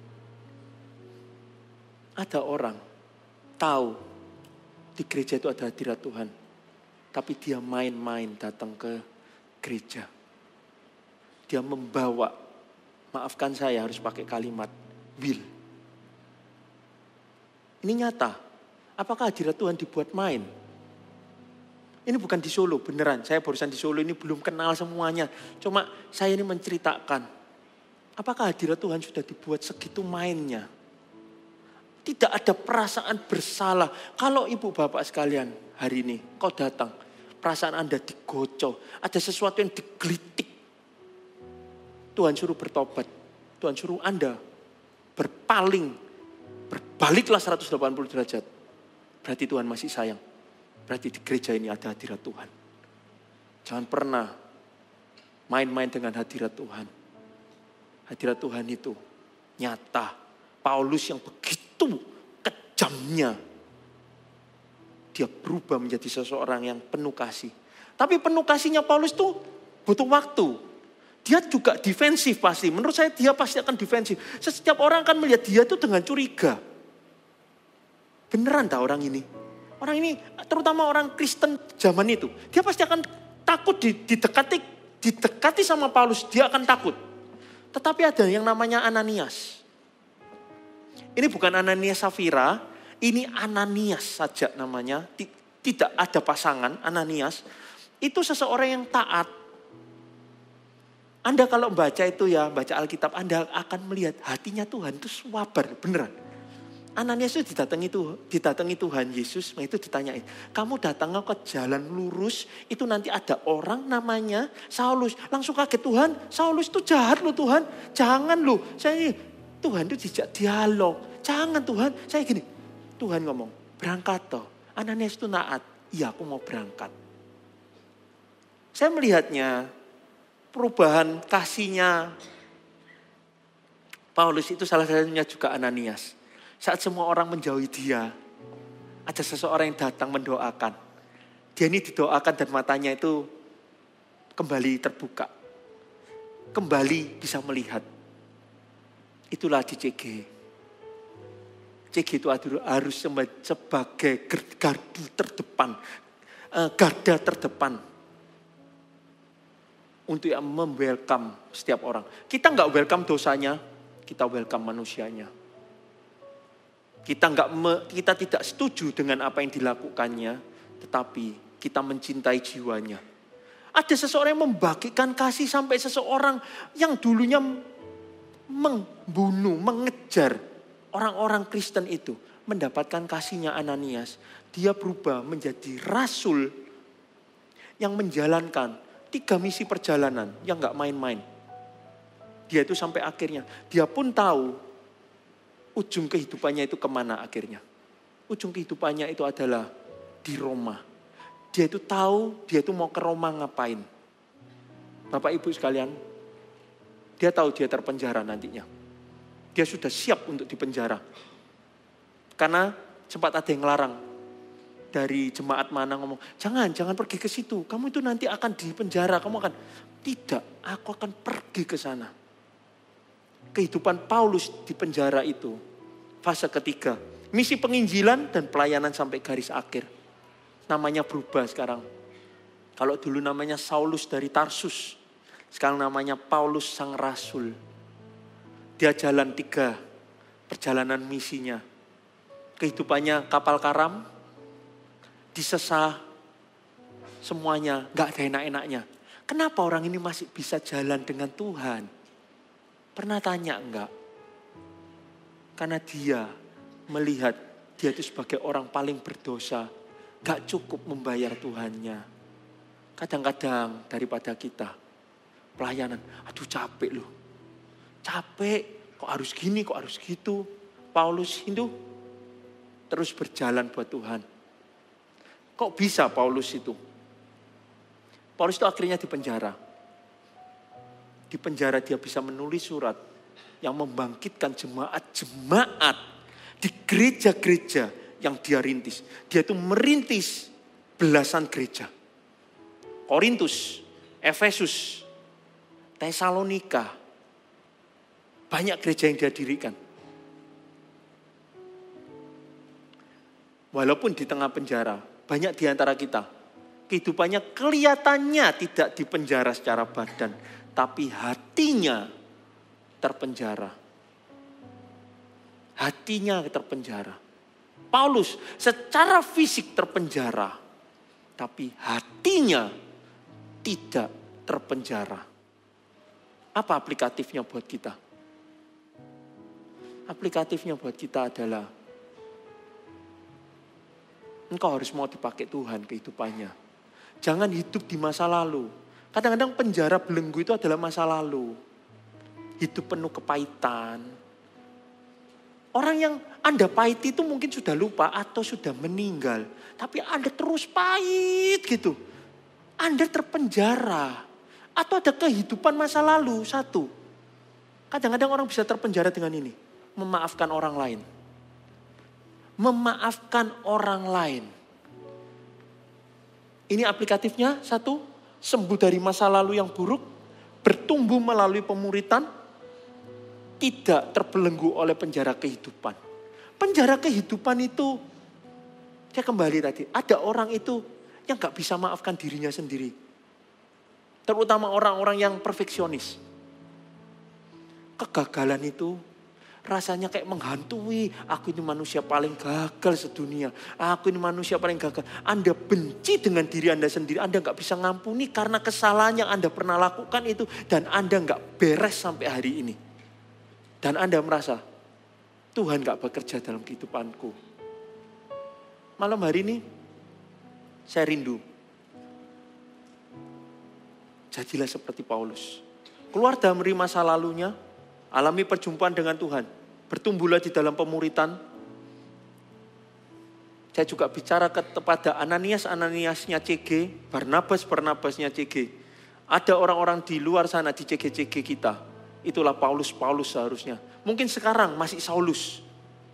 Ada orang tahu di gereja itu ada hadirat Tuhan. Tapi dia main-main datang ke gereja. Dia membawa, maafkan saya harus pakai kalimat, will. Ini nyata. Apakah hadirat Tuhan dibuat main? Ini bukan di Solo, beneran. Saya barusan di Solo ini belum kenal semuanya. Cuma saya ini menceritakan. Apakah hadirat Tuhan sudah dibuat segitu mainnya? Tidak ada perasaan bersalah. Kalau ibu bapak sekalian hari ini kau datang. Perasaan Anda digocok. Ada sesuatu yang digelitik. Tuhan suruh bertobat. Tuhan suruh Anda berpaling. Berbaliklah seratus delapan puluh derajat. Berarti Tuhan masih sayang. Berarti di gereja ini ada hadirat Tuhan. Jangan pernah main-main dengan hadirat Tuhan. Hadirat Tuhan itu nyata. Paulus yang begitu kejamnya. Dia berubah menjadi seseorang yang penuh kasih. Tapi penuh kasihnya Paulus itu butuh waktu. Dia juga defensif pasti. Menurut saya dia pasti akan defensif. Setiap orang akan melihat dia itu dengan curiga. Beneran tak orang ini? Orang ini, terutama orang Kristen zaman itu, dia pasti akan takut didekati, didekati sama Paulus, dia akan takut. Tetapi ada yang namanya Ananias. Ini bukan Ananias Safira, ini Ananias saja namanya, tidak ada pasangan, Ananias. Itu seseorang yang taat. Anda kalau baca itu ya, baca Alkitab, Anda akan melihat hatinya Tuhan itu swabar, beneran. Ananias itu didatangi, itu, didatangi Tuhan Yesus, itu ditanyain. Kamu datang ke jalan lurus, itu nanti ada orang namanya Saulus. Langsung kaget, Tuhan, Saulus itu jahat loh Tuhan. Jangan loh, saya Tuhan itu tidak dialog. Jangan Tuhan, saya gini. Tuhan ngomong, berangkat toh. Ananias itu naat, iya aku mau berangkat. Saya melihatnya, perubahan kasihnya Paulus itu salah satunya juga Ananias. Saat semua orang menjauhi dia, ada seseorang yang datang mendoakan. Dia ini didoakan dan matanya itu kembali terbuka. Kembali bisa melihat. Itulah di C G. C G itu harus sebagai gardu terdepan. Garda terdepan. Untuk yang mem-welcome setiap orang. Kita nggak welcome dosanya, kita welcome manusianya. Kita enggak kita tidak setuju dengan apa yang dilakukannya, tetapi kita mencintai jiwanya. Ada seseorang yang membagikan kasih sampai seseorang yang dulunya membunuh, mengejar orang-orang Kristen itu, mendapatkan kasihnya Ananias. Dia berubah menjadi rasul yang menjalankan tiga misi perjalanan yang enggak main-main. Dia itu sampai akhirnya, dia pun tahu ujung kehidupannya itu kemana akhirnya. Ujung kehidupannya itu adalah di Roma. Dia itu tahu, dia itu mau ke Roma ngapain. Bapak Ibu sekalian, dia tahu dia terpenjara nantinya. Dia sudah siap untuk dipenjara. Karena sempat ada yang larang. Dari jemaat mana ngomong, jangan, jangan pergi ke situ. Kamu itu nanti akan dipenjara, kamu akan. Tidak, aku akan pergi ke sana. kehidupan Paulus di penjara itu. Fase ketiga, misi penginjilan dan pelayanan sampai garis akhir. Namanya berubah sekarang. Kalau dulu namanya Saulus dari Tarsus, sekarang namanya Paulus sang rasul. Dia jalan tiga perjalanan misinya. Kehidupannya kapal karam, disesah, semuanya gak ada enak-enaknya. Kenapa orang ini masih bisa jalan dengan Tuhan? Pernah tanya enggak? Karena dia melihat dia itu sebagai orang paling berdosa, gak cukup membayar Tuhannya. Kadang-kadang daripada kita pelayanan, aduh capek loh. Capek, kok harus gini, kok harus gitu. Paulus itu terus berjalan buat Tuhan. Kok bisa Paulus itu? Paulus itu akhirnya di penjara. Di penjara dia bisa menulis surat yang membangkitkan jemaat-jemaat di gereja-gereja yang dia rintis. Dia itu merintis belasan gereja. Korintus, Efesus, Tesalonika. Banyak gereja yang dia dirikan. Walaupun di tengah penjara, banyak di antara kita, kehidupannya kelihatannya tidak di penjara secara badan, tapi hatinya terpenjara. Hatinya terpenjara. Paulus secara fisik terpenjara, tapi hatinya tidak terpenjara. Apa aplikatifnya buat kita? Aplikatifnya buat kita adalah engkau harus mau dipakai Tuhan kehidupannya. Jangan hidup di masa lalu. Kadang-kadang penjara belenggu itu adalah masa lalu. Hidup penuh kepahitan. Orang yang Anda pahiti itu mungkin sudah lupa atau sudah meninggal. Tapi Anda terus pahit gitu. Anda terpenjara. Atau ada kehidupan masa lalu. Satu. Kadang-kadang orang bisa terpenjara dengan ini. Memaafkan orang lain. Memaafkan orang lain. Ini aplikatifnya satu. Sembuh dari masa lalu yang buruk. Bertumbuh melalui pemuritan. Tidak terbelenggu oleh penjara kehidupan. Penjara kehidupan itu. Saya kembali tadi. Ada orang itu yang gak bisa maafkan dirinya sendiri. Terutama orang-orang yang perfeksionis. Kegagalan itu rasanya kayak menghantui. Aku ini manusia paling gagal sedunia. Aku ini manusia paling gagal. Anda benci dengan diri Anda sendiri. Anda gak bisa ngampuni karena kesalahan yang Anda pernah lakukan itu. Dan Anda gak beres sampai hari ini. Dan Anda merasa, Tuhan gak bekerja dalam kehidupanku. Malam hari ini, saya rindu. Jadilah seperti Paulus. Keluar dari masa lalunya. Alami perjumpaan dengan Tuhan. Bertumbuhlah di dalam pemuritan. Saya juga bicara kepada Ananias-Ananiasnya C G. Barnabas-Barnabasnya C G. Ada orang-orang di luar sana di C G-C G kita. Itulah Paulus-Paulus seharusnya. Mungkin sekarang masih Saulus.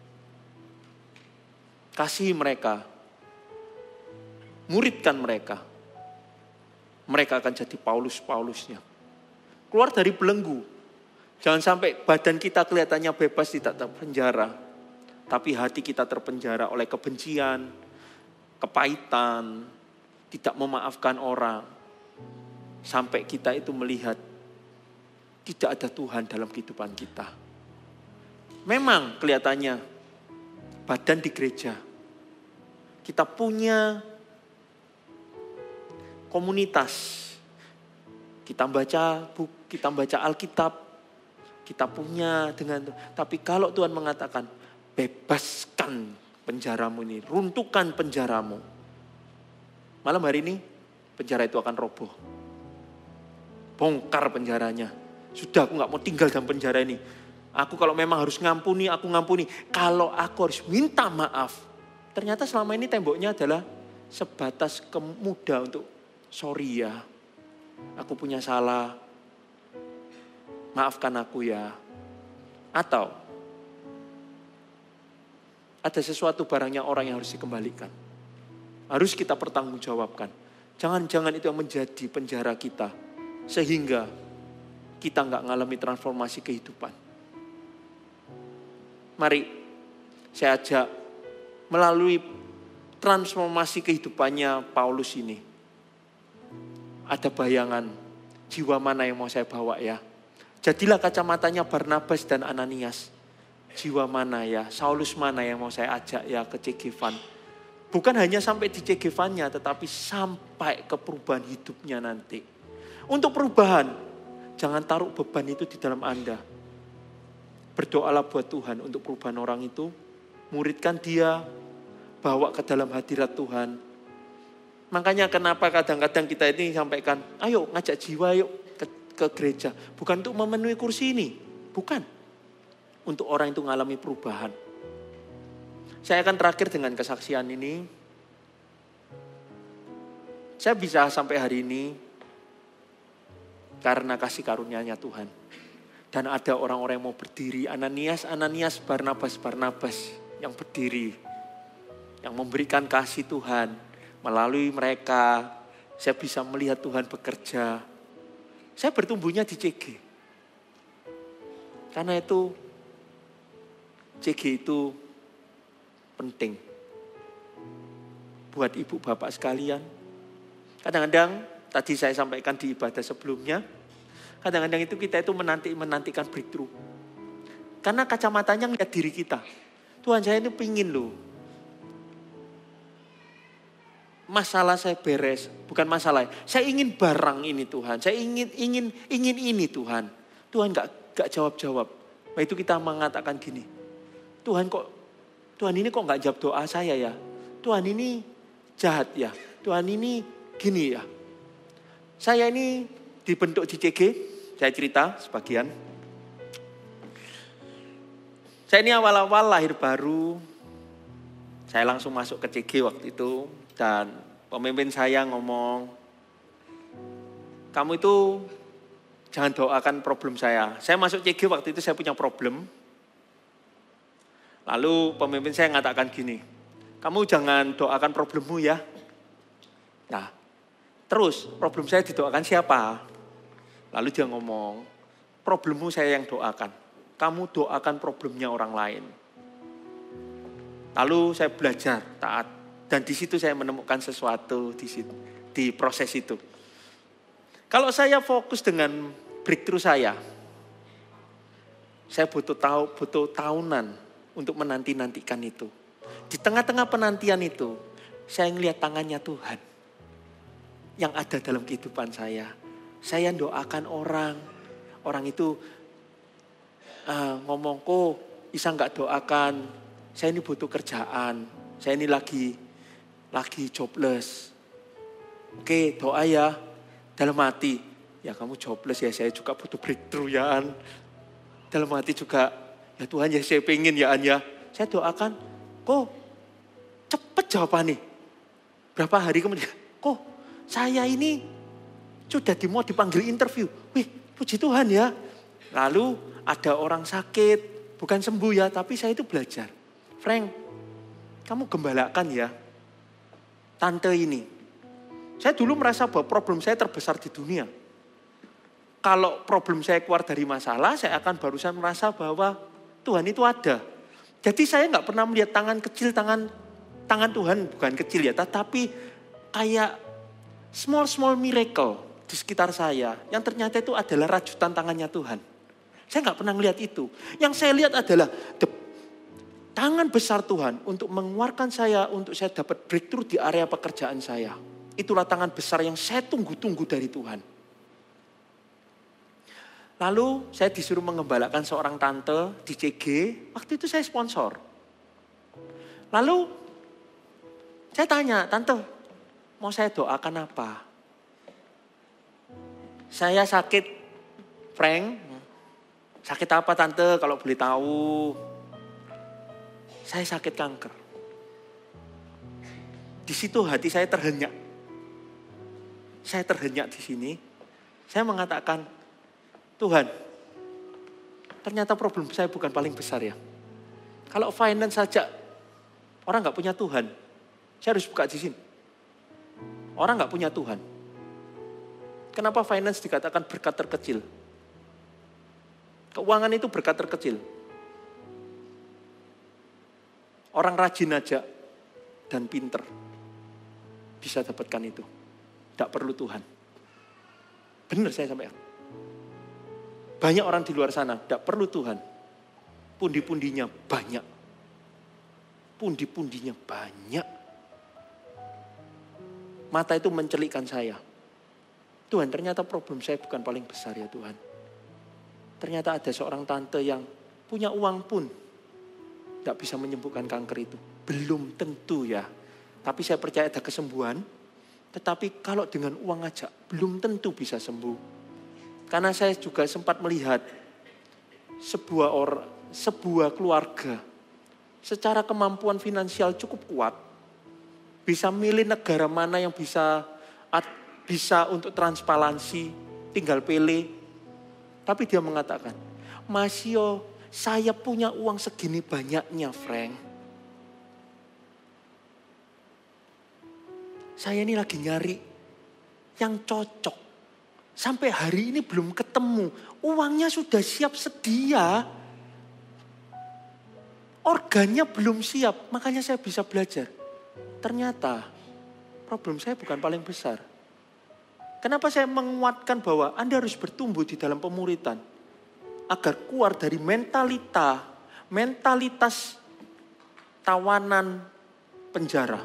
Kasih mereka. Muridkan mereka. Mereka akan jadi Paulus-Paulusnya. Keluar dari belenggu. Jangan sampai badan kita kelihatannya bebas tidak terpenjara. Tapi hati kita terpenjara oleh kebencian, kepahitan, tidak memaafkan orang. Sampai kita itu melihat tidak ada Tuhan dalam kehidupan kita. Memang kelihatannya badan di gereja. Kita punya komunitas. Kita baca buku, kita baca Alkitab. Kita punya dengan, tapi kalau Tuhan mengatakan, bebaskan penjaramu ini, runtuhkan penjaramu. Malam hari ini, penjara itu akan roboh. Bongkar penjaranya. Sudah aku gak mau tinggal dalam penjara ini. Aku kalau memang harus ngampuni, aku ngampuni. Kalau aku harus minta maaf. Ternyata selama ini temboknya adalah sebatas kemudah untuk, sorry ya, aku punya salah. Maafkan aku ya. Atau ada sesuatu barangnya orang yang harus dikembalikan. Harus kita pertanggungjawabkan. Jangan-jangan itu yang menjadi penjara kita. Sehingga kita gak ngalami transformasi kehidupan. Mari saya ajak melalui transformasi kehidupannya Paulus ini. Ada bayangan jiwa mana yang mau saya bawa ya. Jadilah kacamatanya Barnabas dan Ananias. Jiwa mana ya, Saulus mana yang mau saya ajak ya ke Cegevan. Bukan hanya sampai di Cegevannya, tetapi sampai ke perubahan hidupnya nanti. Untuk perubahan, jangan taruh beban itu di dalam Anda. Berdoalah buat Tuhan untuk perubahan orang itu. Muridkan dia, bawa ke dalam hadirat Tuhan. Makanya kenapa kadang-kadang kita ini sampaikan, ayo ngajak jiwa yuk ke, ke gereja. Bukan untuk memenuhi kursi ini, bukan. Untuk orang itu mengalami perubahan. Saya akan terakhir dengan kesaksian ini. Saya bisa sampai hari ini karena kasih karunia-Nya Tuhan. Dan ada orang-orang yang mau berdiri, Ananias, Ananias, Barnabas, Barnabas yang berdiri. Yang memberikan kasih Tuhan. Melalui mereka, saya bisa melihat Tuhan bekerja. Saya bertumbuhnya di C G. Karena itu, C G itu penting. Buat ibu bapak sekalian. Kadang-kadang, tadi saya sampaikan di ibadah sebelumnya, kadang-kadang itu kita itu menanti, menantikan breakthrough. Karena kacamatanya ngeliat diri kita. Tuhan saya ini pingin loh. Masalah saya beres, bukan masalah. Saya ingin barang ini Tuhan. Saya ingin ingin ingin ini Tuhan. Tuhan gak, gak jawab-jawab. Nah itu kita mengatakan gini. Tuhan kok, Tuhan ini kok gak jawab doa saya ya. Tuhan ini jahat ya. Tuhan ini gini ya. Saya ini dibentuk di C G. Saya cerita sebagian. Saya ini awal-awal lahir baru. Saya langsung masuk ke C G waktu itu. Dan pemimpin saya ngomong, kamu itu jangan doakan problem saya. Saya masuk C G waktu itu saya punya problem. Lalu pemimpin saya mengatakan gini, kamu jangan doakan problemmu ya. Nah, terus problem saya didoakan siapa? Lalu dia ngomong, problemmu saya yang doakan. Kamu doakan problemnya orang lain. Lalu saya belajar taat. Dan di situ saya menemukan sesuatu di situ, di proses itu. Kalau saya fokus dengan breakthrough saya, saya butuh tahu, butuh tahunan untuk menanti-nantikan itu. Di tengah-tengah penantian itu, saya melihat tangannya Tuhan yang ada dalam kehidupan saya. Saya doakan orang, orang itu uh, ngomong, kok bisa nggak doakan? Saya ini butuh kerjaan, saya ini lagi lagi jobless. Oke, doa ya. Dalam hati, ya kamu jobless ya, saya juga butuh breakthrough ya An. Dalam hati juga, ya Tuhan ya saya pengen ya An ya. Saya doakan, kok cepet jawabannya. Berapa hari kemudian, kok saya ini sudah mau dipanggil interview. Wih, puji Tuhan ya. Lalu ada orang sakit, bukan sembuh ya, tapi saya itu belajar. Frank, kamu gembalakan ya. Tante ini, saya dulu merasa bahwa problem saya terbesar di dunia. Kalau problem saya keluar dari masalah, saya akan barusan merasa bahwa Tuhan itu ada. Jadi saya nggak pernah melihat tangan kecil, tangan tangan Tuhan bukan kecil ya, tetapi kayak small small miracle di sekitar saya, yang ternyata itu adalah rajutan tangannya Tuhan. Saya nggak pernah melihat itu. Yang saya lihat adalah the tangan besar Tuhan untuk mengeluarkan saya, untuk saya dapat breakthrough di area pekerjaan saya. Itulah tangan besar yang saya tunggu-tunggu dari Tuhan. Lalu saya disuruh mengembalakan seorang tante di C G. Waktu itu saya sponsor. Lalu saya tanya, tante mau saya doakan apa? Saya sakit, Frank. Sakit apa tante kalau boleh tahu? Saya sakit kanker. Di situ hati saya terhenyak. Saya terhenyak di sini. Saya mengatakan, Tuhan, ternyata problem saya bukan paling besar ya. Kalau finance saja, orang gak punya Tuhan. Saya harus buka di sini. Orang gak punya Tuhan. Kenapa finance dikatakan berkat terkecil? Keuangan itu berkat terkecil. Orang rajin aja dan pinter bisa dapatkan itu. Tidak perlu Tuhan. Benar saya sampaikan. Banyak orang di luar sana tidak perlu Tuhan. Pundi-pundinya banyak. Pundi-pundinya banyak. Mata itu mencelikkan saya. Tuhan, ternyata problem saya bukan paling besar ya Tuhan. Ternyata ada seorang tante yang punya uang pun tidak bisa menyembuhkan kanker itu. Belum tentu ya. Tapi saya percaya ada kesembuhan. Tetapi kalau dengan uang aja belum tentu bisa sembuh. Karena saya juga sempat melihat sebuah orang, sebuah keluarga secara kemampuan finansial cukup kuat. Bisa milih negara mana yang bisa bisa untuk transparansi, tinggal pilih. Tapi dia mengatakan, Mas Yo, saya punya uang segini banyaknya, Frank. Saya ini lagi nyari yang cocok. Sampai hari ini belum ketemu. Uangnya sudah siap sedia. Organnya belum siap. Makanya saya bisa belajar. Ternyata problem saya bukan paling besar. Kenapa saya menguatkan bahwa Anda harus bertumbuh di dalam pemuritan. Agar keluar dari mentalita, mentalitas tawanan penjara.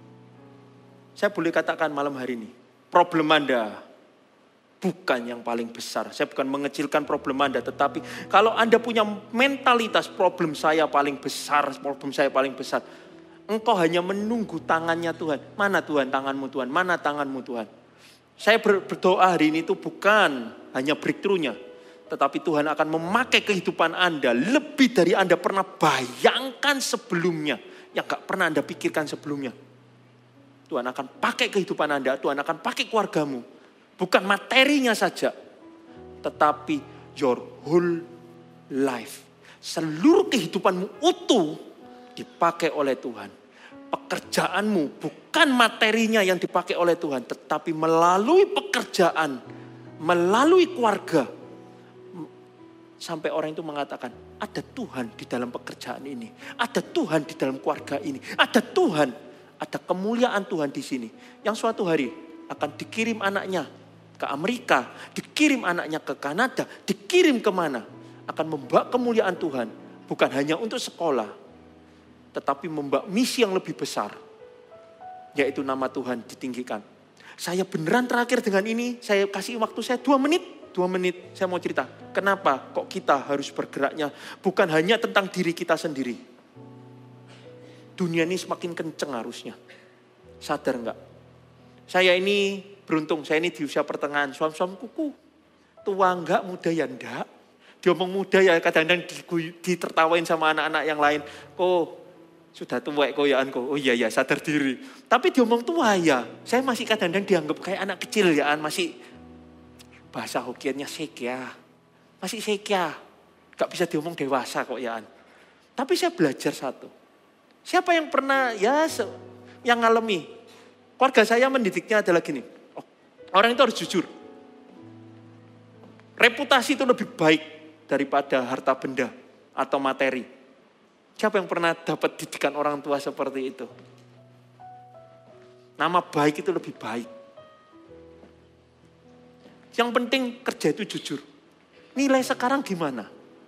Saya boleh katakan malam hari ini, problem Anda bukan yang paling besar. Saya bukan mengecilkan problem Anda, tetapi kalau Anda punya mentalitas problem saya paling besar, problem saya paling besar, engkau hanya menunggu tangannya Tuhan. Mana Tuhan tanganmu Tuhan? Mana tanganmu Tuhan? Saya berdoa hari ini itu bukan hanya breakthrough-nya, tetapi Tuhan akan memakai kehidupan Anda lebih dari Anda pernah bayangkan sebelumnya, yang gak pernah Anda pikirkan sebelumnya. Tuhan akan pakai kehidupan Anda, Tuhan akan pakai keluargamu. Bukan materinya saja, tetapi your whole life. Seluruh kehidupanmu utuh dipakai oleh Tuhan. Pekerjaanmu bukan materinya yang dipakai oleh Tuhan, tetapi melalui pekerjaan, melalui keluarga. Sampai orang itu mengatakan, ada Tuhan di dalam pekerjaan ini. Ada Tuhan di dalam keluarga ini. Ada Tuhan, ada kemuliaan Tuhan di sini. Yang suatu hari akan dikirim anaknya ke Amerika, dikirim anaknya ke Kanada, dikirim kemana. Akan membawa kemuliaan Tuhan. Bukan hanya untuk sekolah, tetapi membawa misi yang lebih besar. Yaitu nama Tuhan ditinggikan. Saya beneran terakhir dengan ini, saya kasih waktu saya dua menit. Dua menit saya mau cerita. Kenapa kok kita harus bergeraknya bukan hanya tentang diri kita sendiri. Dunia ini semakin kenceng harusnya. Sadar enggak? Saya ini beruntung, saya ini di usia pertengahan. Suam-suam kuku. Tua enggak, muda ya enggak. Diomong muda ya kadang-kadang ditertawain sama anak-anak yang lain. Kok sudah tua koyaan kok. Oh iya ya sadar diri. Tapi diomong tua ya. Saya masih kadang-kadang dianggap kayak anak kecil ya. Masih bahasa Hokiannya sekya. Masih sekya. Gak bisa diomong dewasa kok ya. Tapi saya belajar satu. Siapa yang pernah ya yang ngalami. Keluarga saya mendidiknya adalah gini. Oh, orang itu harus jujur. Reputasi itu lebih baik daripada harta benda atau materi. Siapa yang pernah dapat didikan orang tua seperti itu? Nama baik itu lebih baik. Yang penting kerja itu jujur. Nilai sekarang gimana?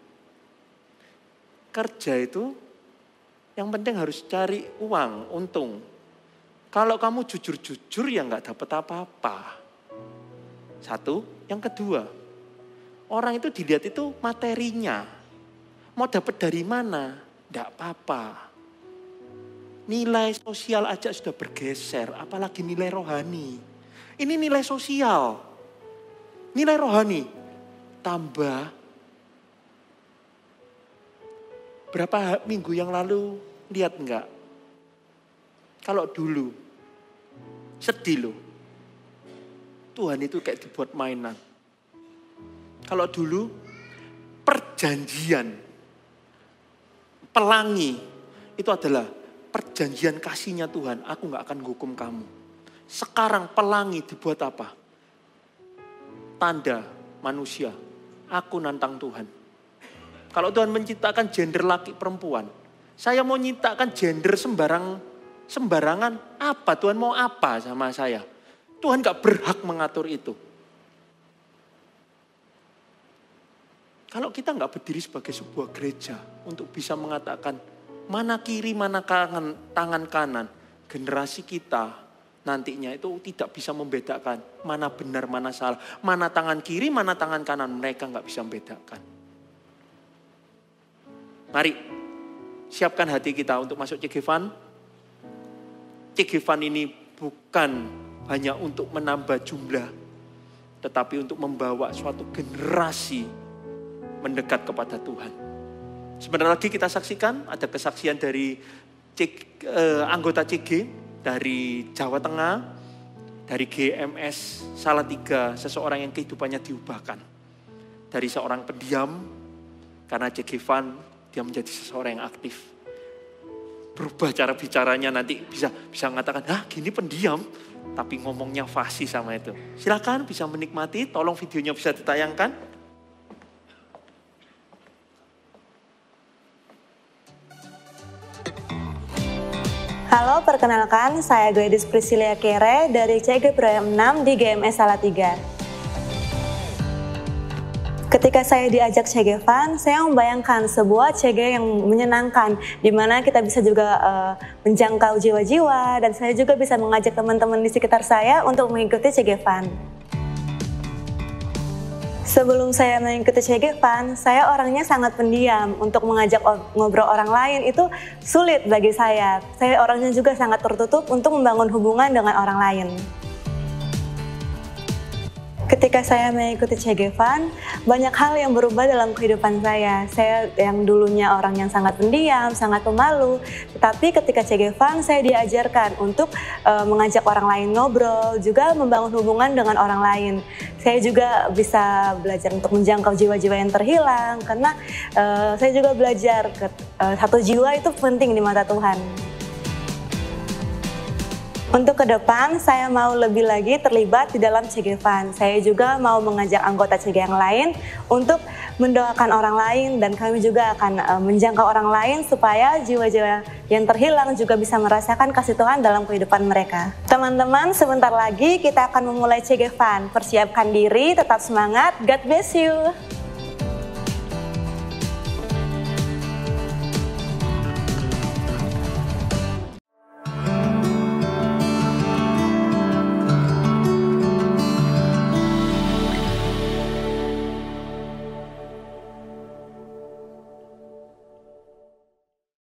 Kerja itu yang penting harus cari uang, untung. Kalau kamu jujur-jujur ya nggak dapat apa-apa. Satu, yang kedua, orang itu dilihat itu materinya. Mau dapat dari mana? Nggak apa-apa. Nilai sosial aja sudah bergeser, apalagi nilai rohani. Ini nilai sosial. Nilai rohani tambah. Berapa minggu yang lalu lihat enggak? Kalau dulu sedih loh. Tuhan itu kayak dibuat mainan. Kalau dulu perjanjian pelangi itu adalah perjanjian kasihnya Tuhan. Aku enggak akan hukum kamu. Sekarang pelangi dibuat apa? Tanda manusia, aku nantang Tuhan. Kalau Tuhan menciptakan gender laki perempuan, Saya mau nyiptakan gender sembarang sembarangan. Apa Tuhan mau apa sama saya? Tuhan gak berhak mengatur itu. Kalau kita gak berdiri sebagai sebuah gereja untuk bisa mengatakan mana kiri, mana kanan, tangan kanan, generasi kita nantinya itu tidak bisa membedakan mana benar, mana salah. Mana tangan kiri, mana tangan kanan, mereka gak bisa membedakan. Mari, siapkan hati kita untuk masuk C G Fund. C G Fund ini bukan hanya untuk menambah jumlah, tetapi untuk membawa suatu generasi mendekat kepada Tuhan. Sebentar lagi kita saksikan ada kesaksian dari C, eh, anggota C G dari Jawa Tengah, dari G M S Salatiga, seseorang yang kehidupannya diubahkan. Dari seorang pendiam, karena C G Fund dia menjadi seseorang yang aktif. Berubah cara bicaranya, nanti bisa bisa mengatakan, ah gini pendiam, tapi ngomongnya fasih sama itu. Silakan bisa menikmati, tolong videonya bisa ditayangkan. Halo, perkenalkan saya Gladys Priscilia Kere dari C G Proyek enam di G M S Salatiga. Ketika saya diajak C G Fund, saya membayangkan sebuah C G yang menyenangkan, di mana kita bisa juga uh, menjangkau jiwa-jiwa, dan saya juga bisa mengajak teman-teman di sekitar saya untuk mengikuti C G Fund. Sebelum saya mengikuti C G Fund, saya orangnya sangat pendiam. Untuk mengajak ngobrol orang lain itu sulit bagi saya. Saya orangnya juga sangat tertutup untuk membangun hubungan dengan orang lain. Ketika saya mengikuti C G Fund, banyak hal yang berubah dalam kehidupan saya. Saya yang dulunya orang yang sangat pendiam, sangat pemalu, tetapi ketika C G Fund saya diajarkan untuk uh, mengajak orang lain ngobrol, juga membangun hubungan dengan orang lain. Saya juga bisa belajar untuk menjangkau jiwa-jiwa yang terhilang, karena uh, saya juga belajar ke, uh, satu jiwa itu penting di mata Tuhan. Untuk ke depan, saya mau lebih lagi terlibat di dalam C G Fund. Saya juga mau mengajak anggota C G yang lain untuk mendoakan orang lain, dan kami juga akan uh, menjangkau orang lain supaya jiwa-jiwa yang terhilang juga bisa merasakan kasih Tuhan dalam kehidupan mereka. Teman-teman, sebentar lagi kita akan memulai C G Fund. Persiapkan diri, tetap semangat. God bless you.